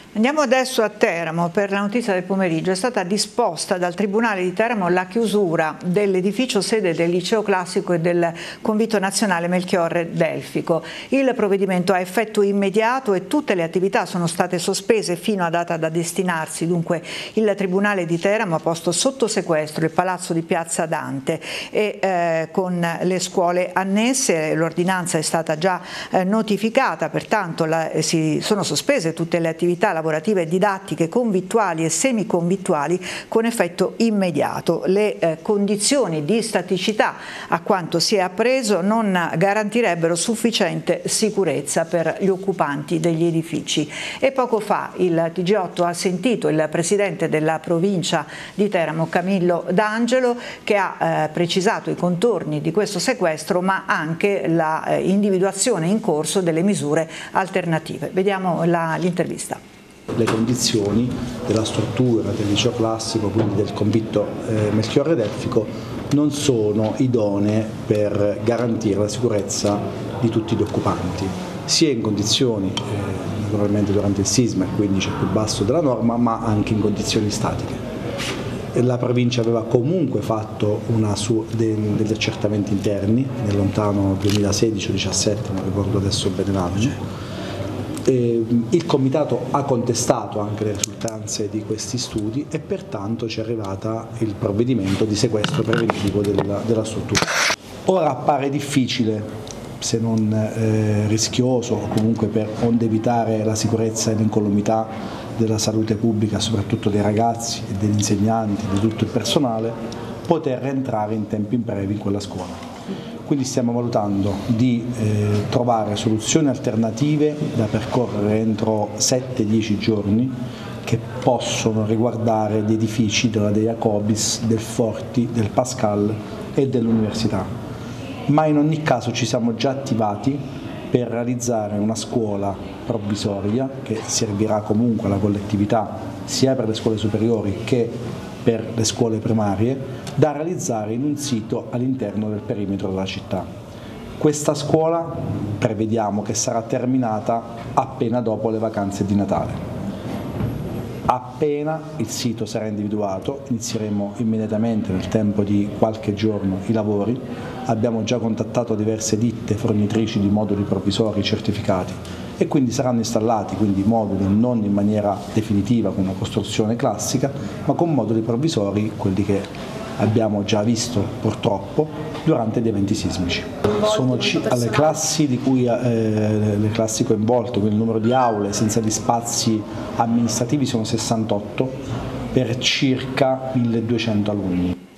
Andiamo adesso a Teramo per la notizia del pomeriggio. È stata disposta dal Tribunale di Teramo la chiusura dell'edificio sede del Liceo Classico e del Convitto Nazionale Melchiorre Delfico. Il provvedimento ha effetto immediato e tutte le attività sono state sospese fino a data da destinarsi. Dunque il Tribunale di Teramo ha posto sotto sequestro il Palazzo di Piazza Dante e con le scuole annesse. L'ordinanza è stata già notificata, pertanto si sono sospese tutte le attività lavorative, didattiche, convittuali e semiconvittuali con effetto immediato. Le condizioni di staticità, a quanto si è appreso, non garantirebbero sufficiente sicurezza per gli occupanti degli edifici. E poco fa il TG8 ha sentito il presidente della provincia di Teramo, Camillo D'Angelo, che ha precisato i contorni di questo sequestro, ma anche l'individuazione in corso delle misure alternative. Vediamo l'intervista. Le condizioni della struttura del liceo classico, quindi del convitto Melchiorre Delfico, non sono idonee per garantire la sicurezza di tutti gli occupanti, sia in condizioni naturalmente durante il sisma, quindi c'è più basso della norma, ma anche in condizioni statiche. La provincia aveva comunque fatto degli accertamenti interni nel lontano 2016 o 2017, non ricordo adesso bene l'anno. Il comitato ha contestato anche le risultanze di questi studi e pertanto ci è arrivata il provvedimento di sequestro preventivo della struttura. Ora appare difficile, se non rischioso, o comunque onde evitare la sicurezza e l'incolumità della salute pubblica, soprattutto dei ragazzi e degli insegnanti, di tutto il personale, poter entrare in tempi brevi in quella scuola. Quindi stiamo valutando di trovare soluzioni alternative da percorrere entro 7-10 giorni, che possono riguardare gli edifici della De Jacobis, del Forti, del Pascal e dell'Università. Ma in ogni caso ci siamo già attivati per realizzare una scuola provvisoria che servirà comunque alla collettività sia per le scuole superiori che per le scuole primarie, da realizzare in un sito all'interno del perimetro della città. Questa scuola prevediamo che sarà terminata appena dopo le vacanze di Natale. Appena il sito sarà individuato, inizieremo immediatamente, nel tempo di qualche giorno, i lavori. Abbiamo già contattato diverse ditte fornitrici di moduli provvisori certificati e quindi saranno installati moduli non in maniera definitiva con una costruzione classica, ma con moduli provvisori, quelli che abbiamo già visto purtroppo durante gli eventi sismici. Sono alle classi di cui le classi coinvolte, quindi il numero di aule senza gli spazi amministrativi sono 68 per circa 1200 alunni.